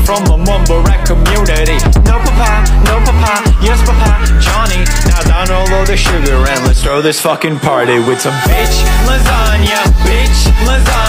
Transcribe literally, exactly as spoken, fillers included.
from a mumble rap community. No papa, no papa, yes papa, Johnny. Now down all of the sugar and let's throw this fucking party with some bitch lasagna, bitch lasagna.